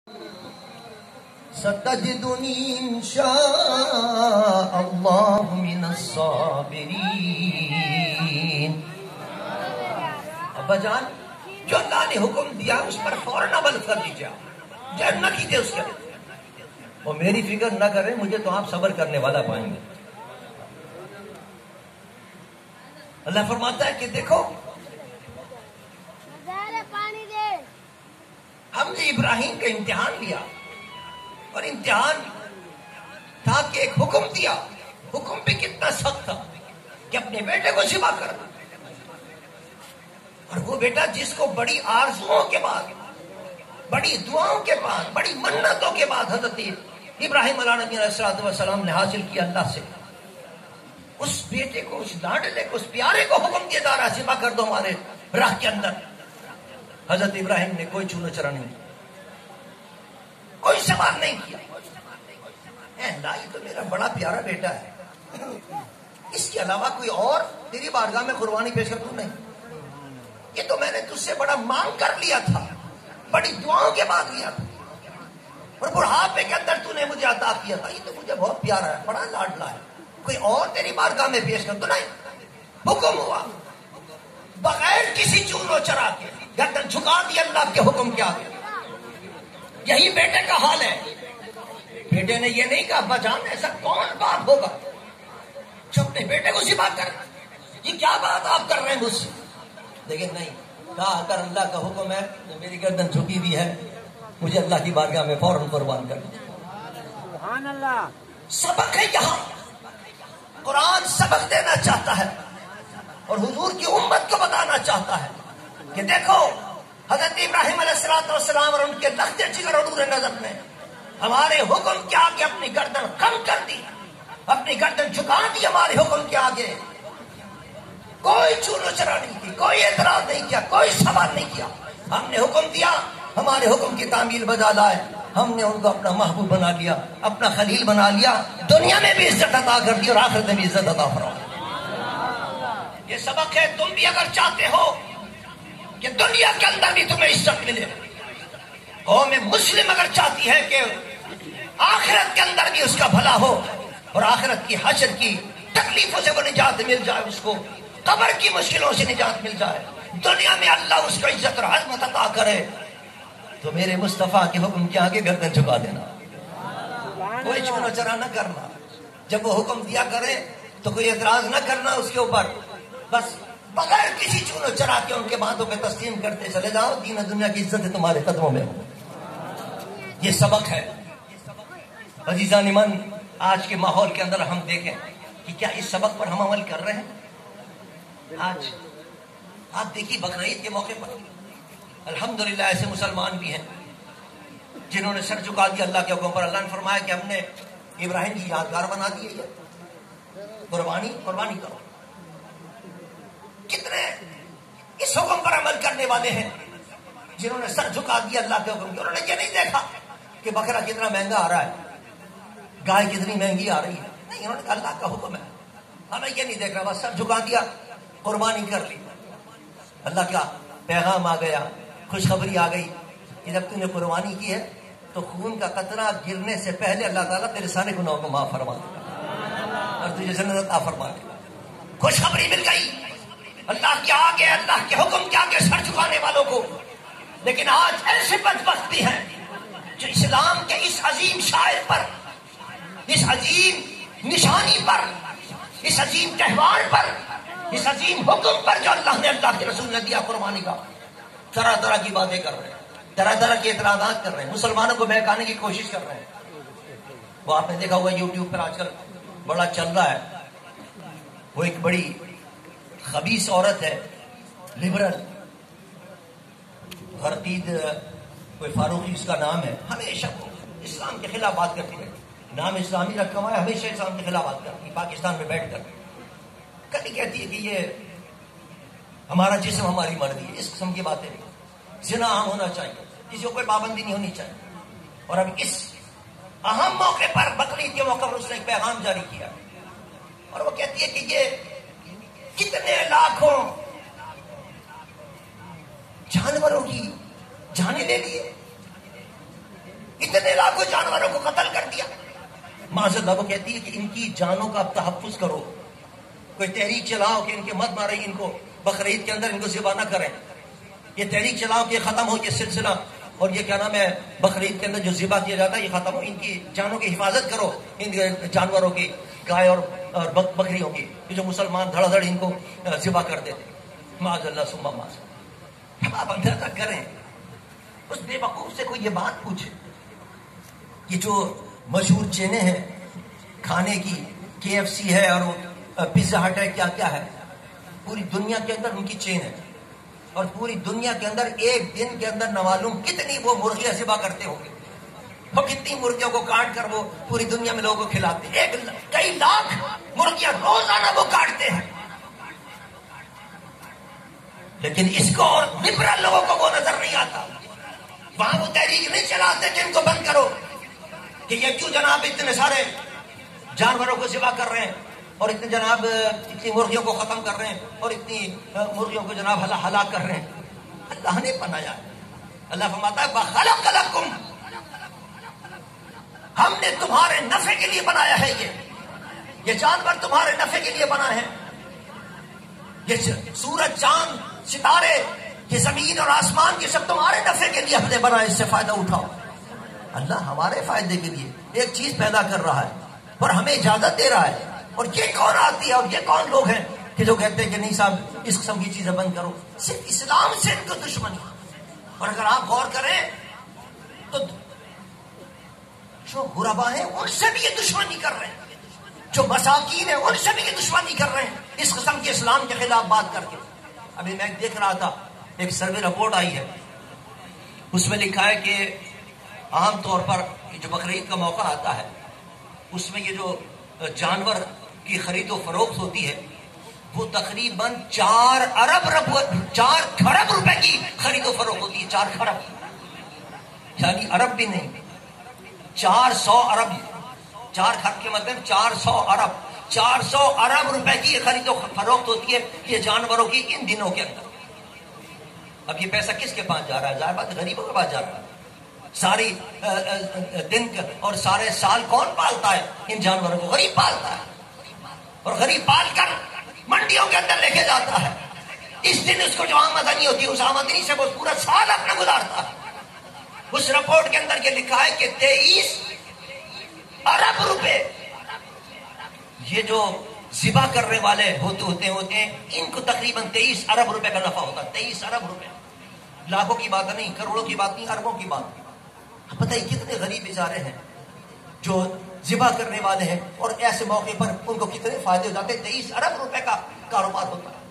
ستجدنی انشاء اللہ من الصابرین۔ ابا جان، جو اللہ نے حکم دیا اس پر فوراً عمل کر لیجیے، جب نہ کیجیے اس کے اور میری فکر نہ کریں، مجھے تو آپ صبر کرنے والا پائیں گے۔ اللہ فرماتا ہے کہ دیکھو ہم نے ابراہیم کا امتحان لیا، اور امتحان تھا کہ ایک حکم دیا، حکم بھی کتنا سخت تھا کہ اپنے بیٹے کو ذبح کرنا، اور وہ بیٹا جس کو بڑی آرزوؤں کے بعد، بڑی دعاؤں کے بعد، بڑی منتوں کے بعد حضرت ابراہیم علیہ نبی علیہ السلام نے حاصل کیا اللہ سے، اس بیٹے کو، اس لاڈلے کو، اس پیارے کو حکم دیا جا رہا ہے ذبح کر دو ہمارے راہ کے اندر۔ حضرت ابراہیم نے کوئی چولو چرا نہیں کیا، کوئی سوال نہیں کیا۔ اللہ، یہ تو میرا بڑا پیارا بیٹا ہے، اس کے علاوہ کوئی اور تیری بارگاہ میں قربانی پیش کر دوں؟ نہیں، یہ تو میں نے تجھ سے بڑا مانگ کر لیا تھا، بڑی دعاؤں کے بعد لیا تھا، اور بڑھاپے کے اندر تو نے مجھے عطا کیا تھا، یہ تو مجھے بہت پیارا ہے، بڑا لاڈلا ہے، کوئی اور تیری بارگاہ میں پیش کر دوں؟ نہیں، حکم ہوا بغیر کسی چونو چرا کے گردن جھکا دی اللہ کے حکم کے آگے۔ یہی بیٹے کا حال ہے۔ بیٹے نے یہ نہیں کہا ابا جان ایسا کون باپ ہوگا جو اپنے بیٹے کو ذبح کر، یہ کیا بات آپ کر رہے ہیں مجھ سے؟ لیکن نہیں، کہا اگر اللہ کا حکم ہے تو میری گردن جھکی ہوئی ہے، مجھے اللہ کی بارگاہ میں فوراً قربان کر دیجیے۔ سبحان اللہ۔ سبق ہے یہاں، قرآن سبق دینا چاہتا ہے اور حضور کی امت کو بتانا چاہتا ہے کہ دیکھو حضرت ابراہیم علیہ السلام اور ان کے لخت جگر اور نور نظر نے ہمارے حکم کے آگے اپنی گردن خم کر دی، اپنی گردن جھکا دی ہمارے حکم کے آگے، کوئی چونو چرا نہیں کی، کوئی اعتراض نہیں کیا، کوئی سوال نہیں کیا۔ ہم نے حکم دیا، ہمارے حکم کی تعمیل بجا لائے، ہم نے ان کو اپنا محبوب بنا لیا، اپنا خلیل بنا لیا، دنیا میں بھی عزت عطا کر دی اور آخرت میں بھی عزت عطا فرمائی۔ یہ سبق ہے، تم بھی اگر چاہتے ہو کہ دنیا کے اندر بھی تمہیں عزت ملے، قوم مسلم اگر چاہتی ہے کہ آخرت کے اندر بھی اس کا بھلا ہو اور آخرت کی حشر کی تکلیفوں سے وہ نجات مل جائے، اس کو قبر کی مشکلوں سے نجات مل جائے، دنیا میں اللہ اس کو عزت اور عظمت عطا کرے، تو میرے مصطفیٰ کے حکم کے آگے گردن جھکا دینا، کوئی چونو چرا نہ کرنا، جب وہ حکم دیا کرے تو کوئی اعتراض نہ کرنا اس کے اوپر، بس بغیر کسی چونو چرا کے ان کے باتوں پہ تسلیم کرتے چلے جاؤ، دین و دنیا کی عزت تمہارے قدموں میں ہو۔ یہ سبق ہے۔ عزیزان من، آج کے ماحول کے اندر ہم دیکھیں کہ کیا اس سبق پر ہم عمل کر رہے ہیں؟ آج آپ دیکھیے بقرعید کے موقع پر الحمدللہ ایسے مسلمان بھی ہیں جنہوں نے سر جھکا دیا اللہ کے حکم پر۔ اللہ نے فرمایا کہ ہم نے ابراہیم کی یادگار بنا دی ہے، قربانی کرو۔ کتنے اس حکم پر عمل کرنے والے ہیں جنہوں نے سر جھکا دیا اللہ کے حکم کے، انہوں نے یہ نہیں دیکھا کہ بکرا کتنا مہنگا آ رہا ہے، گائے کتنی مہنگی آ رہی ہے، نہیں، انہوں نے کہا اللہ کا حکم ہے، ہمیں یہ نہیں دیکھ رہا، بس سر جھکا دیا، قربانی کر لی۔ اللہ کا پیغام آ گیا، خوشخبری آ گئی کہ جب تم نے قربانی کی ہے تو خون کا قطرہ گرنے سے پہلے اللہ تعالیٰ تیرے سارے گناہوں کو معاف فرما دے اور تجھے جنت عطا فرما دے۔ خوشخبری مل گئی اللہ کے آگے، اللہ کے حکم کے آگے سر جھکانے والوں کو۔ لیکن آج ایسے بدبخت بھی ہیں جو اسلام کے اس عظیم شاعر پر، اس عظیم نشانی پر، اس عظیم تہوار پر، اس عظیم حکم پر جو اللہ نے، اللہ کے رسول نے دیا قربانی کا، طرح طرح کی باتیں کر رہے ہیں، طرح طرح کے اعتراضات کر رہے ہیں، مسلمانوں کو بہکانے کی کوشش کر رہے ہیں۔ وہ آپ نے دیکھا ہوا یوٹیوب پر آج کل بڑا چل رہا ہے، وہ ایک بڑی خبیث عورت ہے، لبرل، غرقید کوئی فاروقی اس کا نام ہے، ہمیشہ وہ اسلام کے خلاف بات کرتی ہے، نام اسلامی رکھا ہوا ہے، ہمیشہ اسلام کے خلاف بات کرتی ہے، پاکستان میں بیٹھ کر کبھی کہتی ہے کہ یہ ہمارا جسم ہماری مرضی ہے، اس قسم کی باتیں نہیں، زنا عام ہونا چاہیے، کسی کو کوئی پابندی نہیں ہونی چاہیے۔ اور اب اس اہم موقع پر، بقرعید کے موقع پر اس نے ایک پیغام جاری کیا اور وہ کہتی ہے کہ یہ کتنے لاکھوں جانوروں کی جانیں لے لیے، اتنے لاکھوں جانوروں کو قتل کر دیا. معاذ اللہ وہ کہتی ہے کہ ان کی جانوں کا آپ تحفظ کرو, کوئی تحریک چلاؤ کہ ان کے مت مارے, ان کو بقرعید کے اندر ان کو ذبح نہ کریں, یہ تحریک چلاؤ کہ ختم ہو یہ سلسلہ, اور یہ کیا نام ہے بقرعید کے اندر جو ذبح کیا جاتا ہے یہ ختم ہو, ان کی جانوں کی حفاظت کرو, ان جانوروں کی, گائے اور بکریوں کی, جو مسلمان دھڑا دھڑ ان کو ذبح کر دیتے. معاذ اللہ ثم معاذ. اب آپ اندازہ کریں اس بے وقوف سے کوئی یہ بات پوچھے, یہ جو مشہور چینیں ہیں کھانے کی, KFC ہے اور پیزا ہٹ ہے, کیا کیا ہے, پوری دنیا کے اندر ان کی چین ہے, اور پوری دنیا کے اندر ایک دن کے اندر نہ معلوم کتنی وہ مرغیاں ذبح کرتے ہوں گے, وہ کتنی مرغیوں کو کاٹ کر وہ پوری دنیا میں لوگوں کو کھلاتے ہیں. کئی لاکھ مرغیاں روزانہ وہ کاٹتے ہیں, لیکن اس کو اور لبرل لوگوں کو وہ نظر نہیں آتا. وہاں وہ تحریک نہیں چلاتے کہ ان کو بند کرو, کہ یہ کیوں جناب اتنے سارے جانوروں کو ذبح کر رہے ہیں, اور اتنے جناب اتنی مرغیوں کو ختم کر رہے ہیں, اور اتنی مرغیوں کو جناب ہلاک کر رہے ہیں. اللہ نے بنایا, اللہ فرماتا ہے وَخَلَقَ لَكُمْ, ہم نے تمہارے نفع کے لیے بنایا ہے, یہ جانور تمہارے نفع کے لیے بنا ہے. یہ سورج چاند ستارے یہ زمین اور آسمان یہ سب تمہارے نفع کے لیے ہم نے بنا, اس سے فائدہ اٹھاؤ. اللہ ہمارے فائدے کے لیے ایک چیز پیدا کر رہا ہے اور ہمیں اجازت دے رہا ہے. اور یہ کون آتی ہے اور یہ کون لوگ ہیں کہ جو کہتے ہیں کہ نہیں صاحب اس قسم کی چیزیں بند کرو. صرف اسلام سے ان کو دشمنی. اور اگر آپ غور کریں تو جو غربا ہیں ان سے بھی یہ دشمنی کر رہے ہیں, جو مساکین ہیں ان سے بھی یہ دشمنی کر رہے ہیں اس قسم کے اسلام کے خلاف بات کر کے. ابھی میں دیکھ رہا تھا ایک سروے رپورٹ آئی ہے, اس میں لکھا ہے کہ عام طور پر جو بقرعید کا موقع آتا ہے اس میں یہ جو جانور کی خرید و فروخت ہوتی ہے وہ تقریباً 4 کھرب روپے کی خرید و فروخت ہوتی ہے. 4 کھرب, یعنی ارب بھی نہیں, 400 ارب. 4 کھرب کے مطلب 400 ارب. 400 ارب روپے کی خرید و فروخت ہوتی ہے یہ جانوروں کی ان دنوں کے اندر. اب یہ پیسہ کس کے پاس جا رہا ہے؟ ظاہر بات غریبوں کے پاس جا رہا ہے. ساری دن اور سارے سال کون پالتا ہے ان جانوروں کو؟ غریب پالتا ہے, اور غریب پال کر منڈیوں کے اندر لے کے جاتا ہے. اس دن اس کو جو آمدنی ہوتی ہے اس آمدنی سے وہ پورا سال اپنا گزارتا ہے. اس رپورٹ کے اندر یہ لکھا ہے کہ 23 ارب روپے یہ جو ذبح کرنے والے ہوتے ہیں ان کو تقریباً 23 ارب روپے کا نفع ہوتا ہے. 23 ارب روپے, لاکھوں کی بات نہیں, کروڑوں کی بات نہیں, اربوں کی بات. پتہ ہی کتنے غریب ادارے ہیں جو ذبح کرنے والے ہیں, اور ایسے موقع پر ان کو کتنے فائدے ہو جاتے ہیں. 23 ارب روپے کا کاروبار ہوتا ہے.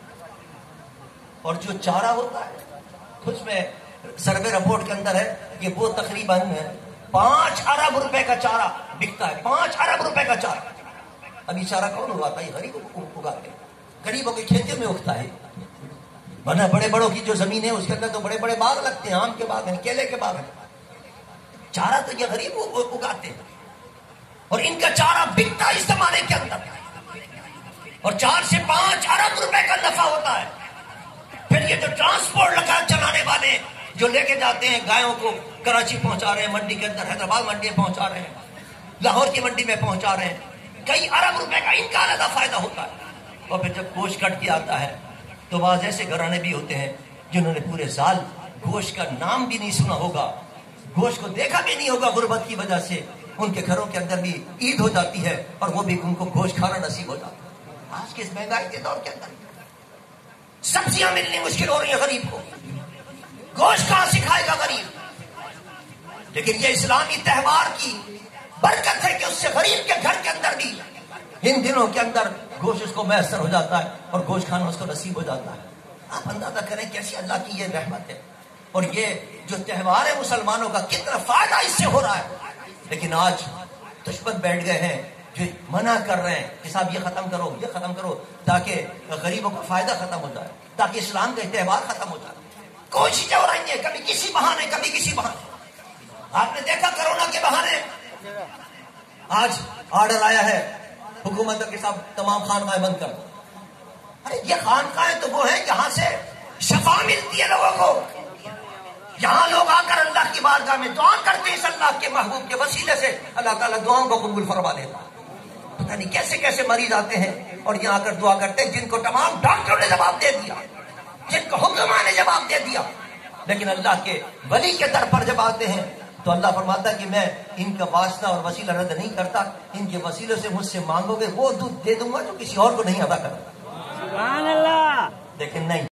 اور جو چارہ ہوتا ہے اس میں سروے رپورٹ کے اندر ہے کہ وہ تقریباً 5 ارب روپے کا چارہ بکتا ہے. 5 ارب روپے کا چارہ. ابھی چارہ کون اگاتا ہے؟ غریب اگاتے ہیں, غریبوں کی کھیتیوں میں اگتا ہے. ورنہ بڑے بڑوں کی جو زمین ہے اس کے اندر تو بڑے بڑے باغ لگتے ہیں, آم کے باغ ہیں, کیلے کے باغ ہیں. چارہ تو یہ غریب اگاتے ہیں, اور ان کا چارہ بکتا ہے اس زمانے کے اندر, اور 4 سے 5 ارب روپے کا نفع ہوتا ہے. پھر یہ جو ٹرانسپورٹ لگا چلانے والے جو لے کے جاتے ہیں گایوں کو کراچی پہنچا رہے ہیں, منڈی کے اندر حیدرآباد منڈی میں پہنچا رہے ہیں, لاہور کی منڈی میں پہنچا رہے ہیں, کئی ارب روپے کا ان کا زیادہ فائدہ ہوتا ہے. اور پھر جب گوشت کٹ کے آتا ہے تو بعض ایسے گھرانے بھی ہوتے ہیں جنہوں نے پورے سال گوشت کا نام بھی نہیں سنا ہوگا, گوشت کو دیکھا بھی نہیں ہوگا. غربت کی وجہ سے ان کے گھروں کے اندر بھی عید ہو جاتی ہے اور وہ بھی ان کو گوشت کھانا نصیب ہو جاتا ہے. آج کے اس مہنگائی کے دور کے اندر سبزیاں ملنی مشکل ہو رہی ہیں غریب کو, گوشت کہاں سے کھائے گا غریب؟ لیکن یہ اسلامی تہوار کی برکت ہے کہ اس سے غریب کے گھر کے اندر بھی ان دنوں کے اندر گوشت اس کو میسر ہو جاتا ہے اور گوشت کھانا اس کو نصیب ہو جاتا ہے. آپ اندازہ کریں کیسی اللہ کی یہ رحمت ہے, اور یہ جو تہوار ہے مسلمانوں کا کتنا فائدہ اس سے ہو رہا ہے. لیکن آج دشمن بیٹھ گئے ہیں جو منع کر رہے ہیں کہ صاحب یہ ختم کرو تاکہ غریبوں کا فائدہ ختم ہو جائے, تاکہ اسلام کا تہوار ختم ہو جائے. کوششیں ہو رہی ہیں, کبھی کسی بہانے کبھی کسی بہانے. آپ نے دیکھا کرونا کے بہانے آج آرڈر آیا ہے حکومت کے ساتھ تمام خانقاہیں بند کر دو. ارے یہ خانقاہیں تو وہ ہیں جہاں سے شفا ملتی ہے لوگوں کو, یہاں لوگ آ کر اللہ کی بارگاہ میں دعا کرتے ہیں، اس اللہ کے محبوب کے وسیلے سے اللہ تعالیٰ دعاؤں کو قبول فرما لیتا۔ پتہ نہیں کیسے کیسے مریض آتے ہیں اور یہاں آ کر دعا کرتے ہیں، جن کو تمام ڈاکٹروں نے جواب دے دیا، جن کو حکماں نے جواب دے دیا، لیکن اللہ کے ولی کے در پر جب آتے ہیں تو اللہ فرماتا ہے کہ میں ان کا واسطہ اور وسیلہ رد نہیں کرتا، ان کے وسیلوں سے مجھ سے مانگو گے وہ دودھ دے دوں گا جو کسی اور کو نہیں ادا کرتا۔ سبحان اللہ۔ لیکن نہیں،